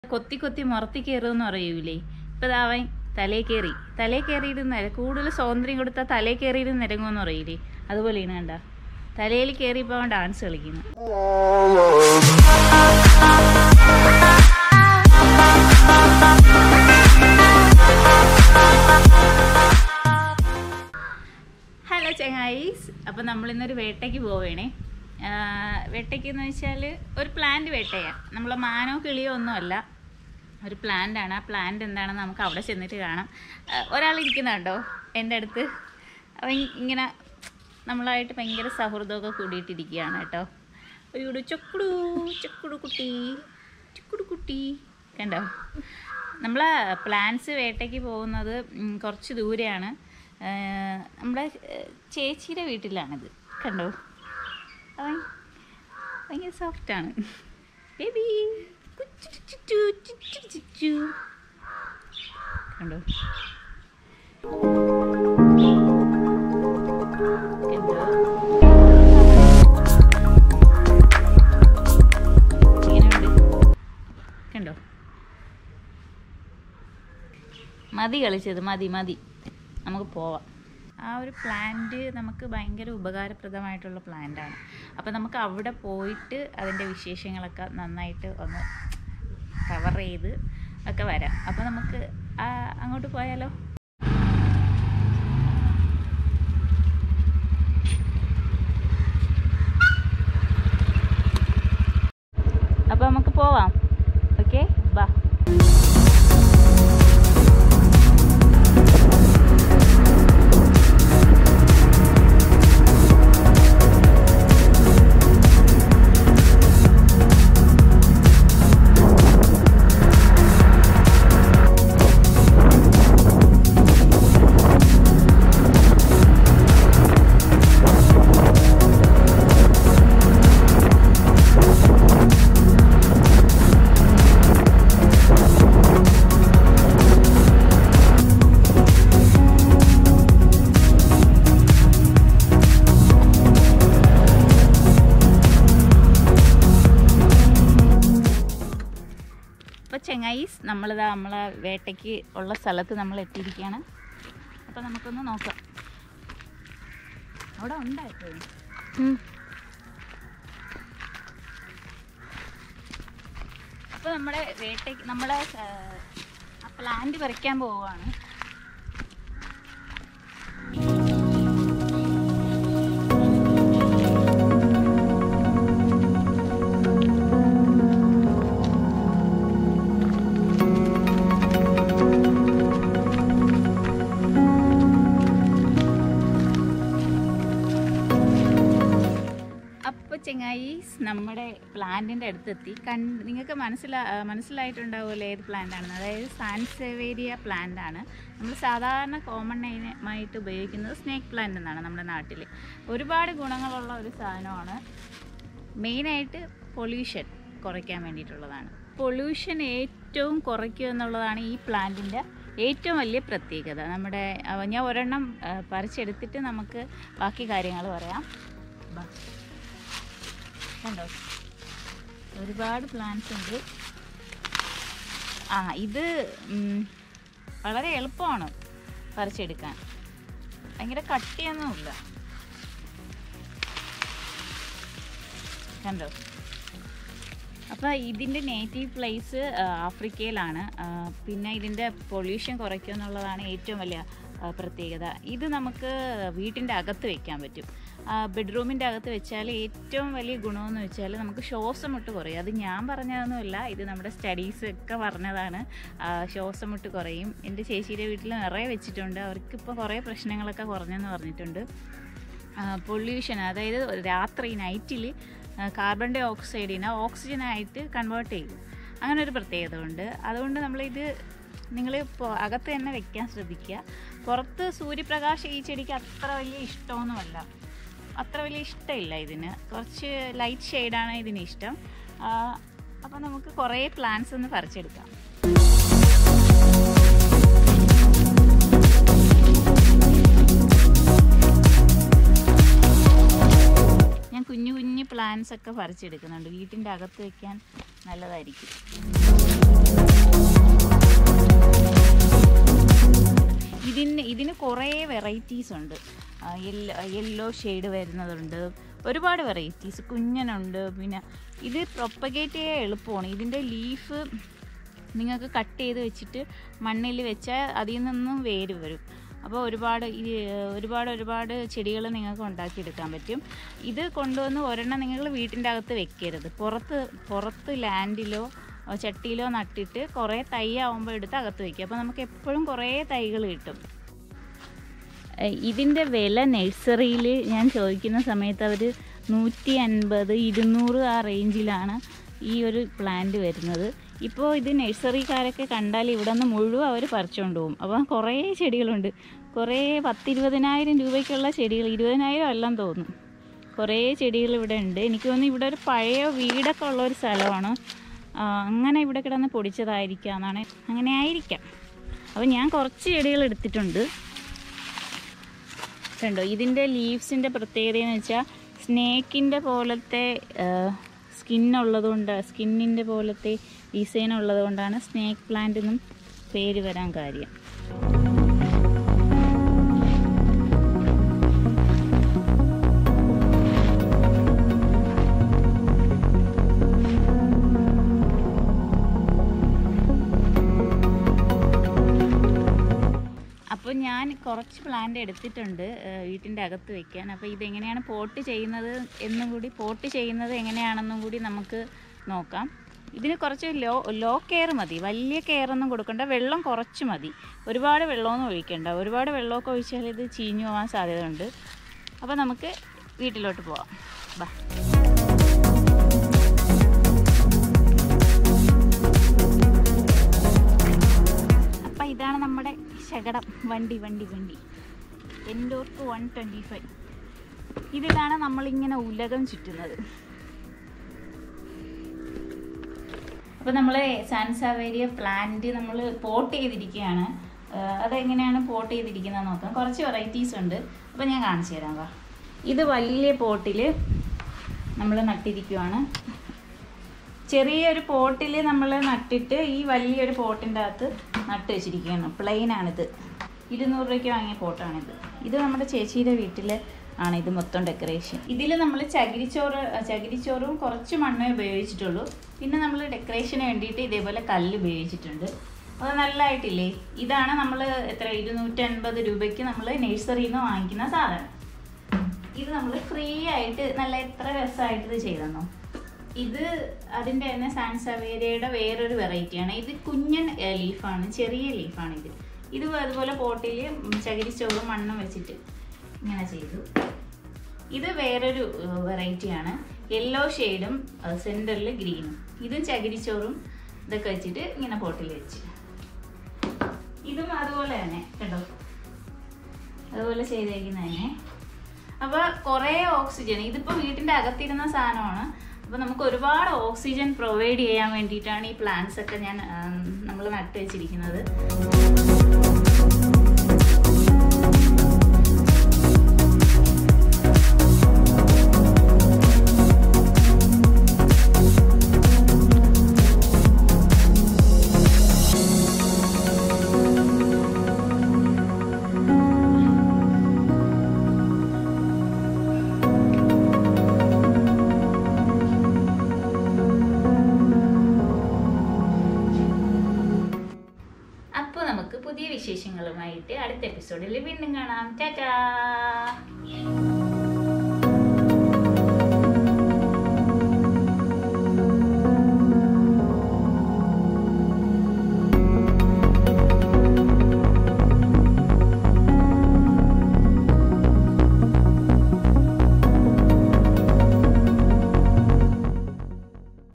കൊത്തി കൊത്തി മുറത്തി കയറുമെന്ന് പറയൂലേ. ഇപ്പം ഇതാവൻ തലേ കയറിയിരുന്ന കൂടുതൽ സ്വാതന്ത്ര്യം കൊടുത്താൽ തലേ കയറിയിരുന്ന് നിരങ്ങുമെന്ന് പറയില്ലേ, അതുപോലെയാണ് കണ്ട തലയിൽ കയറിയപ്പോൾ അവൻ ഡാൻസ് കളിക്കുന്നു. ഹലോ ചങ്ങായീസ്, അപ്പം നമ്മളിന്നൊരു വേട്ടയ്ക്ക് പോവേണേ. വേട്ടയ്ക്കെന്ന് വെച്ചാൽ ഒരു പ്ലാന്റ് വേട്ടയാണ്. നമ്മളെ മാനോ കിളിയോ ഒന്നുമല്ല, ഒരു പ്ലാന്റാണ്. ആ പ്ലാന്റ് എന്താണെന്ന് നമുക്ക് അവിടെ ചെന്നിട്ട് കാണാം. ഒരാളിരിക്കുന്നുണ്ടോ എൻ്റെ അടുത്ത്, അവൻ ഇങ്ങനെ നമ്മളായിട്ട് ഭയങ്കര സൗഹൃദമൊക്കെ കൂടിയിട്ടിരിക്കുകയാണ് കേട്ടോ. ഒരു ചുക്കുടു കുട്ടി കണ്ടോ. നമ്മൾ പ്ലാന്റ്സ് വേട്ടയ്ക്ക് പോകുന്നത് കുറച്ച് ദൂരെയാണ്. നമ്മുടെ ചേച്ചിയുടെ വീട്ടിലാണിത്. കണ്ടോ, അവൻ ഭയങ്കര സോഫ്റ്റാണ്. ബേബി കണ്ടോ. കണ്ടോ, മതി കളിച്ചത്, മതി നമുക്ക് പോവാം. ആ ഒരു പ്ലാന്റ് നമുക്ക് ഭയങ്കര ഉപകാരപ്രദമായിട്ടുള്ള പ്ലാന്റാണ്. അപ്പോൾ നമുക്ക് അവിടെ പോയിട്ട് അതിൻ്റെ വിശേഷങ്ങളൊക്കെ നന്നായിട്ട് ഒന്ന് കവർ ചെയ്ത് ഒക്കെ വരാം. അപ്പോൾ നമുക്ക് അങ്ങോട്ട് പോയാലോ. അപ്പോൾ നമുക്ക് പോവാം. ഓക്കെ, ബാ. അപ്പോൾ ചെങ്ങായീസ്, നമ്മളെ വേട്ടയ്ക്ക് ഉള്ള സ്ഥലത്ത് നമ്മൾ എത്തിയിരിക്കുകയാണ്. അപ്പോൾ നമുക്കൊന്ന് നോക്കാം. അവിടെ ഉണ്ടായിട്ടോ. അപ്പോൾ നമ്മുടെ വേട്ടയ്ക്ക് ആ പ്ലാന്റ് പറിക്കാൻ പോവുകയാണ്. ചെങ്ങായീസ്, നമ്മുടെ പ്ലാന്റിൻ്റെ അടുത്തെത്തി. നിങ്ങൾക്ക് മനസ്സിലായിട്ടുണ്ടാവുമല്ലോ ഏത് പ്ലാന്റാണെന്ന്. അതായത് സാൻസേവേരിയ പ്ലാന്റാണ്. നമ്മൾ സാധാരണ കോമൺ ആയിട്ട് ഉപയോഗിക്കുന്നത് സ്നേക്ക് പ്ലാന്റ് എന്നാണ് നമ്മുടെ നാട്ടിൽ. ഒരുപാട് ഗുണങ്ങളുള്ള ഒരു സാധനമാണ്. മെയിനായിട്ട് പൊല്യൂഷൻ കുറയ്ക്കാൻ വേണ്ടിയിട്ടുള്ളതാണ്. പൊല്യൂഷൻ ഏറ്റവും കുറയ്ക്കുക എന്നുള്ളതാണ് ഈ പ്ലാന്റിൻ്റെ ഏറ്റവും വലിയ പ്രത്യേകത. ഞാൻ ഒരെണ്ണം പറിച്ചെടുത്തിട്ട് നമുക്ക് ബാക്കി കാര്യങ്ങൾ പറയാം. കണ്ടോ, ഒരുപാട് പ്ലാന്റ്സ് ഉണ്ട്. ഇത് വളരെ എളുപ്പമാണ് പറിച്ചെടുക്കാൻ, ഭയങ്കര കട്ടിയൊന്നുമില്ല. കണ്ടോ. അപ്പോൾ ഇതിൻ്റെ നേറ്റീവ് പ്ലേസ് ആഫ്രിക്കയിലാണ്. പിന്നെ ഇതിൻ്റെ പൊല്യൂഷൻ കുറയ്ക്കുക എന്നുള്ളതാണ് ഏറ്റവും വലിയ പ്രത്യേകത. ഇത് നമുക്ക് വീട്ടിൻ്റെ അകത്ത് വയ്ക്കാൻ പറ്റും. ബെഡ്റൂമിൻ്റെ അകത്ത് വെച്ചാൽ ഏറ്റവും വലിയ ഗുണമെന്ന് വെച്ചാൽ നമുക്ക് ശ്വാസമുട്ട് കുറയും. അത് ഞാൻ പറഞ്ഞതൊന്നുമല്ല, ഇത് നമ്മുടെ സ്റ്റഡീസ് ഒക്കെ പറഞ്ഞതാണ്. ശ്വാസമുട്ട് കുറയും. എൻ്റെ ചേച്ചിയുടെ വീട്ടിൽ നിറയെ വെച്ചിട്ടുണ്ട്. അവർക്കിപ്പോൾ കുറേ പ്രശ്നങ്ങളൊക്കെ കുറഞ്ഞെന്ന് പറഞ്ഞിട്ടുണ്ട്. പൊല്യൂഷൻ, അതായത് രാത്രി നൈറ്റിൽ കാർബൺ ഡൈ ഓക്സൈഡിനെ ഓക്സിജനായിട്ട് കൺവേർട്ട് ചെയ്യും. അങ്ങനെ ഒരു പ്രത്യേകത ഉണ്ട്. അതുകൊണ്ട് നിങ്ങൾ അകത്ത് തന്നെ വെക്കാൻ ശ്രദ്ധിക്കുക. പുറത്ത് സൂര്യപ്രകാശം ഈ ചെടിക്ക് അത്ര വലിയ ഇഷ്ടമൊന്നുമല്ല, അത്ര വലിയ ഇഷ്ടമില്ല ഇതിന്. കുറച്ച് ലൈറ്റ് ഷെയ്ഡാണ് ഇതിന് ഇഷ്ടം. അപ്പോൾ നമുക്ക് കുറേ പ്ലാന്റ്സ് ഒന്ന് പറിച്ചെടുക്കാം. ഞാൻ കുഞ്ഞു പ്ലാന്റ്സ് ഒക്കെ പറിച്ചെടുക്കുന്നുണ്ട്. വീട്ടിൻ്റെ അകത്ത് വയ്ക്കാൻ നല്ലതായിരിക്കും. കുറേ വെറൈറ്റീസ് ഉണ്ട്. യെല്ലോ ഷെയ്ഡ് വരുന്നതുണ്ട്, ഒരുപാട് വെറൈറ്റീസ്, കുഞ്ഞനുണ്ട്. പിന്നെ ഇത് പ്രൊപ്പഗേറ്റ് ചെയ്യാൻ എളുപ്പമാണ്. ഇതിൻ്റെ ലീഫ് നിങ്ങൾക്ക് കട്ട് ചെയ്ത് വെച്ചിട്ട് മണ്ണിൽ വെച്ചാൽ അതിൽ നിന്നും വേര് വരും. അപ്പോൾ ഒരുപാട് ചെടികൾ നിങ്ങൾക്ക് ഉണ്ടാക്കിയെടുക്കാൻ പറ്റും. ഇത് കൊണ്ടുവന്ന് ഒരെണ്ണം നിങ്ങൾ വീട്ടിൻ്റെ അകത്ത് വെക്കരുത്. പുറത്ത് ലാൻഡിലോ ചട്ടിയിലോ നട്ടിട്ട് കുറേ തൈ ആവുമ്പോൾ എടുത്ത് അകത്ത് വയ്ക്കുക. അപ്പോൾ നമുക്ക് എപ്പോഴും കുറേ തൈകൾ കിട്ടും. ഇതിൻ്റെ വില നഴ്സറിയിൽ ഞാൻ ചോദിക്കുന്ന സമയത്ത് അവർ 150, 200 ആ റേഞ്ചിലാണ് ഈ ഒരു പ്ലാന്റ് വരുന്നത്. ഇപ്പോൾ ഇത് നഴ്സറിക്കാരൊക്കെ കണ്ടാൽ ഇവിടെ നിന്ന് മുഴുവൻ അവർ പറിച്ചുകൊണ്ട് പോകും. അപ്പോൾ കുറേ ചെടികളുണ്ട്, കുറേ 10-20,000 രൂപയ്ക്കുള്ള ചെടികൾ, 20,000 എല്ലാം തോന്നും. കുറേ ചെടികൾ ഇവിടെ ഉണ്ട്. എനിക്ക് തോന്നുന്നു ഇവിടെ ഒരു പഴയ വീടൊക്കെ ഉള്ളൊരു സ്ഥലമാണ്. അങ്ങനെ ഇവിടെ കിടന്ന് പൊടിച്ചതായിരിക്കാം എന്നാണ്, അങ്ങനെ ആയിരിക്കാം. അപ്പോൾ ഞാൻ കുറച്ച് ചെടികൾ എടുത്തിട്ടുണ്ട്. കണ്ടോ, ഇതിൻ്റെ ലീവ്സിൻ്റെ പ്രത്യേകതയെന്ന് വെച്ചാൽ സ്നേക്കിൻ്റെ പോലത്തെ സ്കിന്നിൻ്റെ പോലത്തെ ഡിസൈൻ ഉള്ളത് കൊണ്ടാണ് സ്നേക്ക് പ്ലാന്റ് എന്നും പേര് വരാൻ കാര്യം. അപ്പോൾ ഞാൻ കുറച്ച് പ്ലാന്റ് എടുത്തിട്ടുണ്ട് വീട്ടിൻ്റെ അകത്ത് വയ്ക്കാൻ. അപ്പോൾ ഇതെങ്ങനെയാണ് പോട്ട് ചെയ്യുന്നത് എങ്ങനെയാണെന്നും കൂടി നമുക്ക് നോക്കാം. ഇതിന് കുറച്ച് ലോ കെയർ മതി, വലിയ കെയറൊന്നും കൊടുക്കണ്ട, വെള്ളം കുറച്ച് മതി. ഒരുപാട് വെള്ളമൊന്നും ഒഴിക്കണ്ട. ഒരുപാട് വെള്ളമൊക്കെ ഒഴിച്ചാൽ ഇത് ചീഞ്ഞു പോകാൻ സാധ്യതയുണ്ട്. അപ്പോൾ നമുക്ക് വീട്ടിലോട്ട് പോവാം. ബാ. അപ്പം ഇതാണ് നമ്മുടെ ശകടം വണ്ടി എൻഡോർക്ക് 125. ഇതിലാണ് നമ്മളിങ്ങനെ ഉലകം ചുറ്റുന്നത്. അപ്പോൾ നമ്മൾ സാൻസാവേരിയ പ്ലാന്റ് നമ്മൾ പോട്ട് ചെയ്തിരിക്കുകയാണ്. അതെങ്ങനെയാണ് പോട്ട് ചെയ്തിരിക്കുന്നത് നോക്കാം. കുറച്ച് വെറൈറ്റീസ് ഉണ്ട്, അപ്പോൾ ഞാൻ കാണിച്ചു തരാം. വാ. ഇത് വലിയ പോട്ടിൽ നമ്മൾ നട്ടിരിക്കുകയാണ്. ചെറിയൊരു പോട്ടിൽ നമ്മൾ നട്ടിട്ട് ഈ വലിയൊരു പോട്ടിൻ്റെ അകത്ത് നട്ട് വെച്ചിരിക്കുകയാണ്. പ്ലെയിനാണിത്. 200 രൂപയ്ക്ക് വാങ്ങിയ പോട്ടാണിത്. ഇത് നമ്മുടെ ചേച്ചിയുടെ വീട്ടിൽ ആണ് ഇത് മൊത്തം ഡെക്കറേഷൻ. ഇതിൽ നമ്മൾ ചകിരിച്ചോറും കുറച്ച് മണ്ണേ ഉപയോഗിച്ചിട്ടുള്ളൂ. പിന്നെ നമ്മൾ ഡെക്കറേഷന് വേണ്ടിയിട്ട് ഇതേപോലെ കല്ല് ഉപയോഗിച്ചിട്ടുണ്ട്. അത് നല്ലതായിട്ടില്ലേ? ഇതാണ് നമ്മൾ 250 രൂപയ്ക്ക് നമ്മൾ നഴ്സറിയിൽ നിന്ന് വാങ്ങിക്കുന്ന സാധനം. ഇത് നമ്മൾ ഫ്രീ ആയിട്ട് എത്ര രസമായിട്ട് ഇത് ചെയ്തെന്നോ. ഇത് അതിൻ്റെ തന്നെ സാൻസാവേരിയയുടെ വേറൊരു വെറൈറ്റിയാണ്. ഇത് കുഞ്ഞൻ ലീഫാണ്, ചെറിയ ലീഫാണ് ഇത്. അതുപോലെ പോട്ടിൽ ചകിരിച്ചോറും മണ്ണും വെച്ചിട്ട് ഇങ്ങനെ ചെയ്തു. ഇത് വേറൊരു വെറൈറ്റിയാണ്, യെല്ലോ ഷെയ്ഡും സെൻറ്ററിൽ ഗ്രീനും. ഇതും ചകിരിച്ചോറും ഇതൊക്കെ വെച്ചിട്ട് ഇങ്ങനെ പോട്ടിൽ വെച്ച്. ഇതും അതുപോലെ തന്നെ കേട്ടോ, അതുപോലെ ചെയ്തേക്കുന്ന തന്നെ. അപ്പോൾ കുറേ ഓക്സിജൻ, ഇതിപ്പോൾ വീട്ടിൻ്റെ അകത്തിരുന്ന സാധനമാണ്. അപ്പോൾ നമുക്ക് ഒരുപാട് ഓക്സിജൻ പ്രൊവൈഡ് ചെയ്യാൻ വേണ്ടിയിട്ടാണ് ഈ പ്ലാന്റ്സ് ഒക്കെ നമ്മൾ നട്ട് വെച്ചിരിക്കുന്നത്. പുതിയ വിശേഷങ്ങളുമായിട്ട് അടുത്ത എപ്പിസോഡിൽ വീണ്ടും കാണാം. ടാറ്റാ.